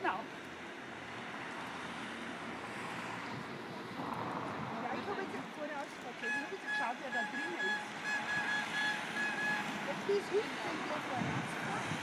Genau. Ja, ich habe jetzt vorher ausgesprochen. Ich habe jetzt geschaut, wer da drin ist. Jetzt wie es hüpft, wenn der vorne rauskommt.